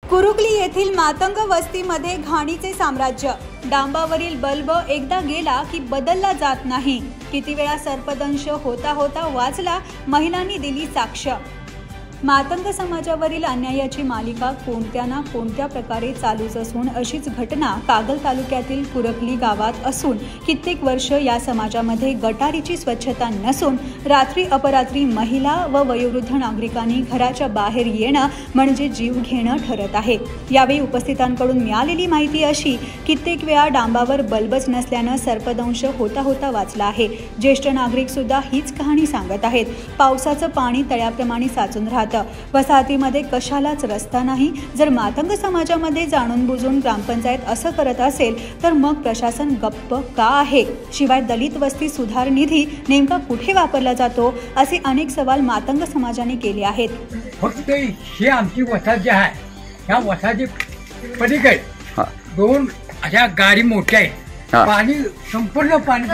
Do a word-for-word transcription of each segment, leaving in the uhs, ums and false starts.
कुरुकली येथील मातंग वस्तीमध्ये घाणीचे साम्राज्य। डांबावरील बल्ब एकदा गेला की बदलला जात नाही। किती वेळा सर्पदंश होता होता वाचला, महिलांनी दिली साक्ष। मातंग समाजावरील अन्यायाची मालिका कोणत्या ना कोणत्या प्रकारे चालूच असून अशीच घटना कागल तालुक्यातील कुरुकली गावात असून कित्येक वर्ष या समाजामध्ये गटारीची स्वच्छता नसून रात्री अपरात्री महिला व वयोवृद्ध नागरिकांनी घराच्या बाहेर येणं म्हणजे जीव घेणं ठरत आहे। यावेळी उपस्थितांकडून मिळालेली माहिती अशी, कित्येक वेळा डांबावर बल्बच नसल्यानं सर्पदंश होता होता वाचला आहे। ज्येष्ठ नागरिक सुद्धा हीच कहाणी सांगत आहेत। पावसाचं पाणी तळ्याप्रमाणे साचून राहतं, वसाहतीमध्ये कशालाच रस्ता नाही। जर मातंग समाजामध्ये जाणून बुजून ग्रामपंचायत असं करत असेल तर मग प्रशासन गप्प का आहे? शिवाय दलित वस्ती सुधार निधी नेमका कुठे वापरला जातो, असे अनेक सवाल मातंग समाजाने केले आहेत। फक्त ही आमची वसाहत जी आहे, ह्या वसाहती पलीकडे दोन अशा गाडी मोठ्या आहेत। पाणी संपूर्ण पाणी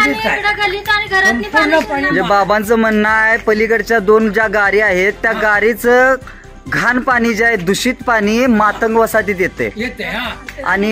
म्हणजे बाबांचं म्हणणं आहे, पलीकडच्या दोन ज्या गारी आहेत त्या गारीचं घाण पाणी जे आहे, दूषित पाणी मातंग वसाहतीत येते येते आणि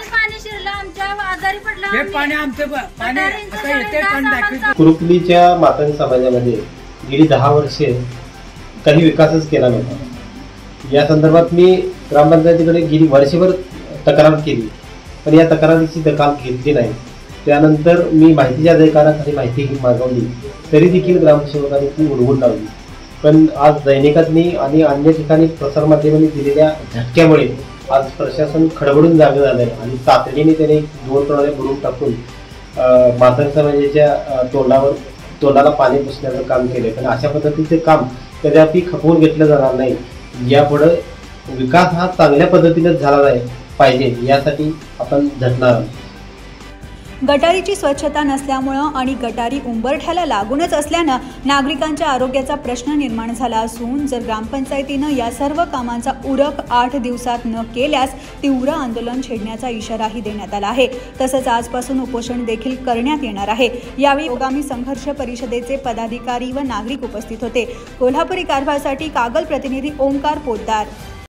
कुरुकलीच्या मातंग समाजामध्ये गेली दहा वर्षे काही विकासच केला नव्हता। या संदर्भात मी ग्रामपंचायतीकडे गेली वर्षभर तक्रार केली, पण या तक्रारीची दखल घेतली नाही। त्यानंतर मी माहितीच्या अधिकाराखाली माहिती मागवली, तरी देखील ग्रामसेवकांनी ती उडवून लावली। पण आज दैनिकांनी आणि अन्य ठिकाणी प्रसारमाध्यमांनी दिलेल्या झटक्यामुळे आज प्रशासन खडबडून जागे झाले आणि तातडीने त्याने दोन प्रणाली भरून टाकून मातंग समाजाच्या तोंडावर तोंडाला पाणी पुसण्याचं काम केले। पण अशा पद्धतीचे काम कदापि खपवून घेतलं जाणार नाही। यापुढे विकास हा चांगल्या पद्धतीने झाला नाही पाहिजे, यासाठी आपण झटणार आहोत। गटारीची स्वच्छता नसल्यामुळं आणि गटारी उंबरठ्याला लागूनच असल्यानं नागरिकांच्या आरोग्याचा प्रश्न निर्माण झाला असून जर ग्रामपंचायतीनं या सर्व कामांचा उरक आठ दिवसात न केल्यास तीव्र आंदोलन छेडण्याचा इशाराही देण्यात आला आहे। तसंच आजपासून उपोषण देखील करण्यात येणार आहे। यावेळी आगामी संघर्ष परिषदेचे पदाधिकारी व नागरिक उपस्थित होते। कोल्हापुरी कारभारसाठी कागल प्रतिनिधी ओमकार पोद्दार।